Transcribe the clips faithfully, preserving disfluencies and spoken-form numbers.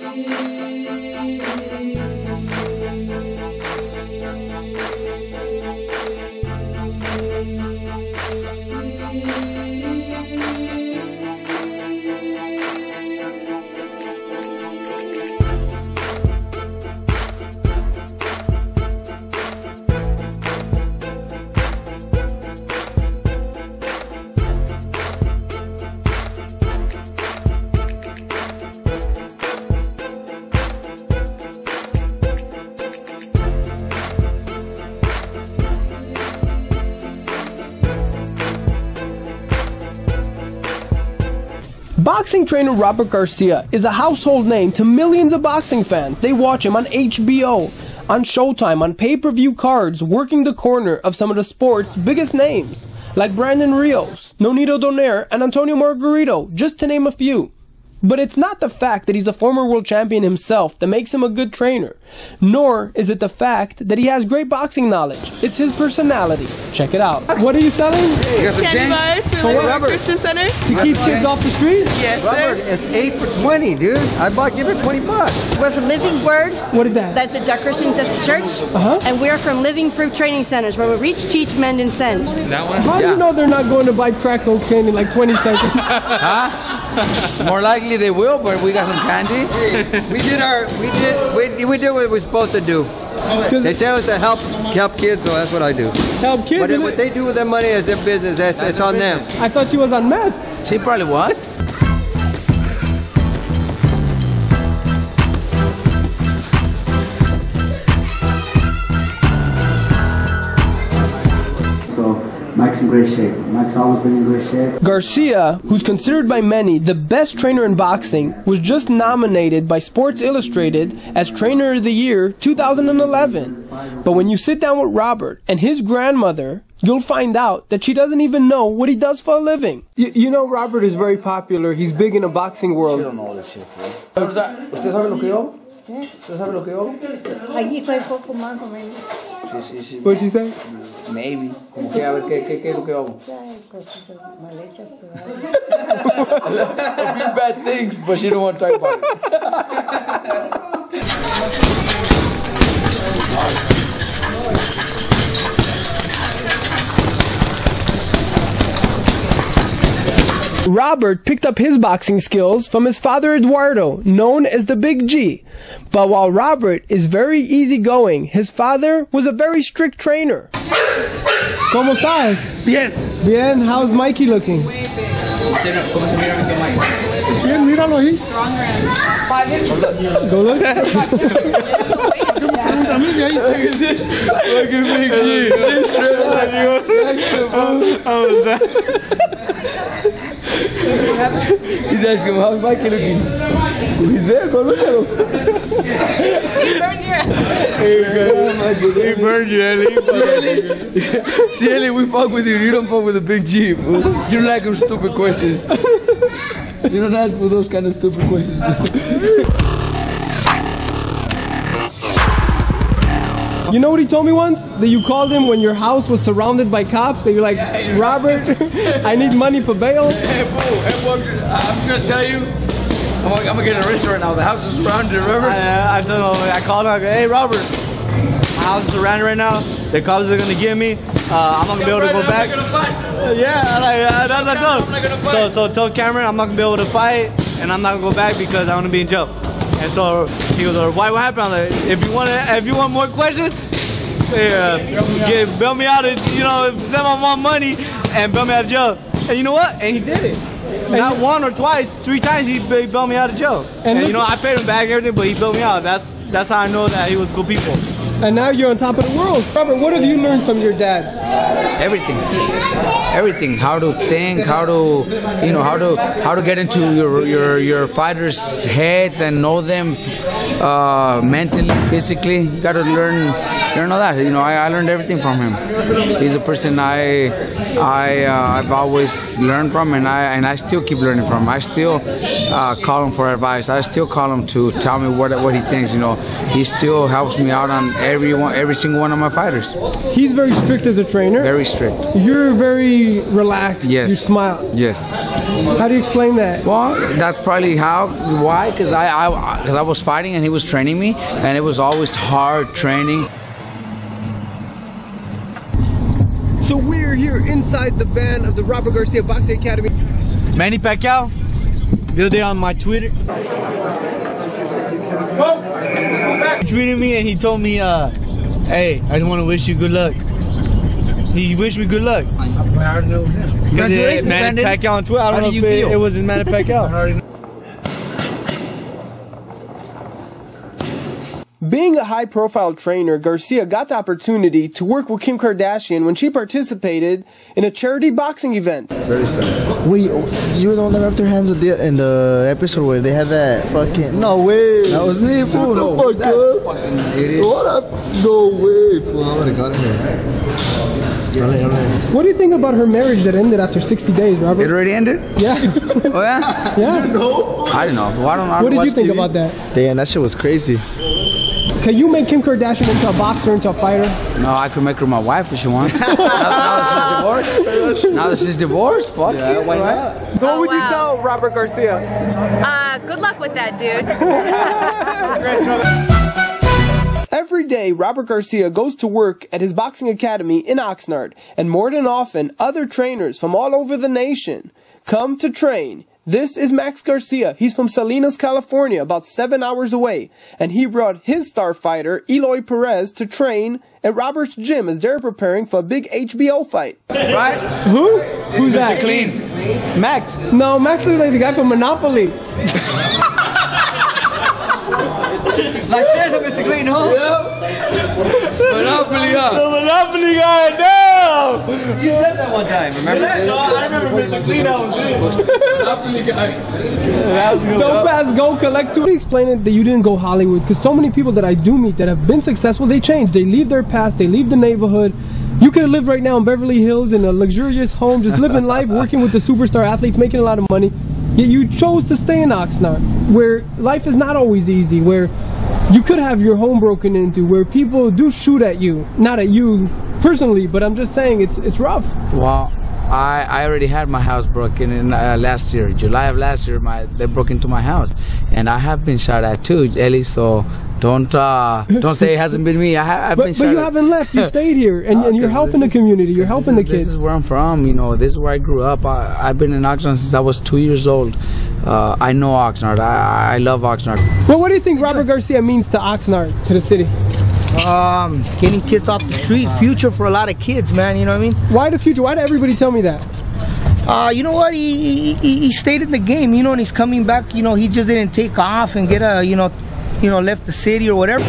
Boxing trainer Robert Garcia is a household name to millions of boxing fans. They watch him on H B O, on Showtime, on pay-per-view cards, working the corner of some of the sport's biggest names, like Brandon Rios, Nonito Donaire, and Antonio Margarito, just to name a few. But it's not the fact that he's a former world champion himself that makes him a good trainer, nor is it the fact that he has great boxing knowledge. It's his personality. Check it out. What are you selling? You got some candy change? bars for For Liberty Christian Center. To keep kids off the street? Yes, Robert, sir. it's eight for twenty, dude. I bought, give it twenty bucks. We're from Living Word. What is that? That's at Duck Christians at the church. Uh-huh. And we're from Living Proof Training Centers, where we reach, teach, mend, and send. That one? How do Yeah. you know they're not going to buy crack cocaine in like twenty seconds? Huh? More likely they will, but we got some candy. We did our, we did, we, we did what we're supposed to do. They say it was to help help kids, so that's what I do. Help kids? What, what they do with their money is their business. That's, That's it's their on them. business. I thought you was on meth. She probably was. So Mike's in great shape. Mike's always been in great shape. Garcia, who's considered by many the best trainer in boxing, was just nominated by Sports Illustrated as Trainer of the Year two thousand eleven. But when you sit down with Robert and his grandmother, you'll find out that she doesn't even know what he does for a living. You, you know Robert is very popular. He's big in the boxing world. You don't know all this shit, bro. ¿Usted sabe lo que yo hago? ¿Usted sabe lo que yo hago? Allí fue poco más o menos. Sí, sí, sí. What'd she say? Maybe. Como que, a ver, ¿qué, qué, qué es lo que yo hago? A few bad things, but she don't want to talk about it. Robert picked up his boxing skills from his father Eduardo, known as the Big G. But while Robert is very easygoing, his father was a very strict trainer. ¿Cómo estás? Bien. Bien, how's Mikey looking? Bien, míralo ahí. Go look. Look at Big G. He's He's asking him, how's Mikey looking? He's there, go look at him. He burned your ass. He burned you, Ellie. See, Ellie, we fuck with you. You don't fuck with the Big G. Bro. You don't like them stupid questions. You don't ask for those kind of stupid questions. You know what he told me once? That you called him when your house was surrounded by cops. That you're like, Robert, I need money for bail. Hey, boo, hey, boo, I'm gonna tell you, I'm gonna, I'm gonna get arrested right now. The house is surrounded, remember? I, I told him, I called him, I go, hey, Robert, my house is surrounded right now. The cops are gonna get me. Uh, I'm not gonna be able to go back. I'm not gonna fight. Yeah, like, uh, that's what I told I'm not gonna him. fight. So, so tell Cameron I'm not gonna be able to fight, and I'm not gonna go back because I wanna be in jail. And so he goes, why? What happened? I'm like, if you want, if you want more questions, uh, get, bail me out of, you know, send my mom money and bail me out of jail. And you know what? And he did it. Not one or twice, three times he bailed me out of jail. And, and you know, I paid him back and everything, but he bailed me out. That's that's how I know that he was good people. And now you're on top of the world. Robert, what have you learned from your dad? Everything, everything. How to think, how to, you know, how to how to get into your your your fighters' heads and know them uh, mentally, physically. You got to learn you don't know that. You know, I, I learned everything from him. He's a person I, I, uh, I've always learned from, and I, and I still keep learning from him. I still uh, call him for advice. I still call him to tell me what what he thinks. You know, he still helps me out on every one, every single one of my fighters. He's very strict as a trainer. Very strict. You're very relaxed. Yes. You smile. Yes. How do you explain that? Well, that's probably how, why, because I, I, cause I was fighting and he was training me, and it was always hard training. So we're here inside the van of the Robert Garcia Boxing Academy. Manny Pacquiao, the other day on my Twitter, he tweeted me and he told me, uh, hey, I just want to wish you good luck. He wished me good luck. I already know him. Congratulations, Manny Pacquiao on Twitter. I don't know if it, it was in Manny Pacquiao. Being a high-profile trainer, Garcia got the opportunity to work with Kim Kardashian when she participated in a charity boxing event. Very sad. Wait, you were the one that wrapped their hands in the, in the episode where they had that fucking... No way! That was me, fool. No, what the fuck fucking idiot. What up? No way, fool. I would've got here. What do you think about her marriage that ended after sixty days, Robert? It already ended? Yeah. Oh, yeah? Yeah. No. I don't know. Well, I don't, I what don't did you think T V. about that? Damn, that shit was crazy. Can you make Kim Kardashian into a boxer, into a fighter? No, I could make her my wife if she wants. now, now that she's divorced. Now that she's divorced, fuck yeah, it. Why not? So what Oh, would wow. you tell Robert Garcia? Uh, good luck with that, dude. Every day, Robert Garcia goes to work at his boxing academy in Oxnard, and more than often, other trainers from all over the nation come to train. This is Max Garcia. He's from Salinas, California, about seven hours away, and he brought his star fighter, Eloy Perez, to train at Robert's gym as they're preparing for a big H B O fight. Right? Who? Who's that? Clean. Max. No, Max is like the guy from Monopoly. Like this, Mister Clean, huh? Yep. Monopoly, huh? The Monopoly guy, damn! You said that one time, remember? No, I remember Mister Clean, that was it. Monopoly guy. That was good. Don't pass, go collect. How do you explain it that you didn't go Hollywood? Because so many people that I do meet that have been successful, they change. They leave their past, they leave the neighborhood. You could have lived right now in Beverly Hills in a luxurious home, just living life, working with the superstar athletes, making a lot of money. Yet you chose to stay in Oxnard, where life is not always easy, where you could have your home broken into, where people do shoot at you. Not at you personally, but I'm just saying it's it's rough. Well, I, I already had my house broken in uh, last year, July of last year. My they broke into my house, and I have been shot at too, Ellie. So don't uh, don't say it hasn't been me. I have I've But, been but shot you at. haven't left. You stayed here, and, Uh, and you're 'cause helping the this is- community. You're helping the This kids. is where I'm from. You know, this is where I grew up. I, I've been in Oxnard since I was two years old. Uh, I know Oxnard. I, I love Oxnard. Well, what do you think Robert Garcia means to Oxnard, to the city? Um, getting kids off the street, future for a lot of kids, man. You know what I mean? Why the future? Why did everybody tell me that? Uh, you know what? He, he he stayed in the game, you know, and he's coming back. You know, he just didn't take off and get a, you know, you know, left the city or whatever.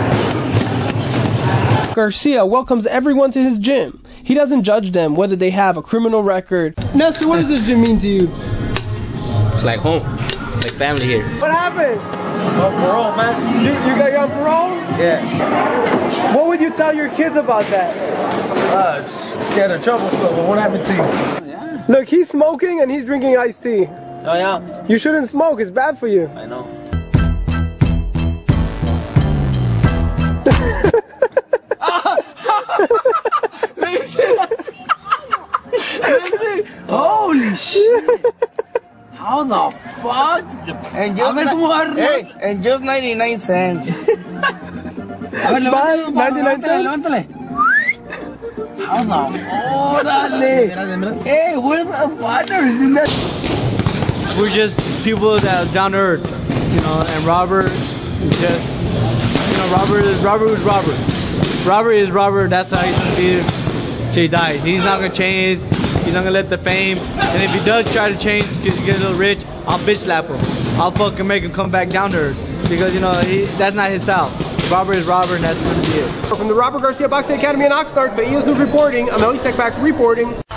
Garcia welcomes everyone to his gym. He doesn't judge them whether they have a criminal record. Nestor, what does this gym mean to you? It's like home. It's like family here. What happened? On parole, man. You, you got you on parole? Yeah. What would you tell your kids about that? Uh, stay out of trouble, so what happened to you? Look, he's smoking and he's drinking iced tea. Oh yeah. You shouldn't smoke. It's bad for you. I know. Listen, holy shit! How the fuck? And A ver cómo va a hey, and just ninety-nine cents. A ver, levántale, levántale, levántale. How the órale? Hey, where's the partners in that? We're just people that are down to earth, you know, and Robert is just, you know, Robert is Robert is Robert. Robert is Robert, that's how he's gonna be till he dies. He's not gonna change, he's not gonna let the fame, and if he does try to change, get, get a little rich, I'll bitch slap him. I'll fucking make him come back down to earth, because, you know, he, that's not his style. Robert is Robert, and that's gonna be it. From the Robert Garcia Boxing Academy in Oxnard, for E S News Reporting, I'm Ellie Sekbak reporting.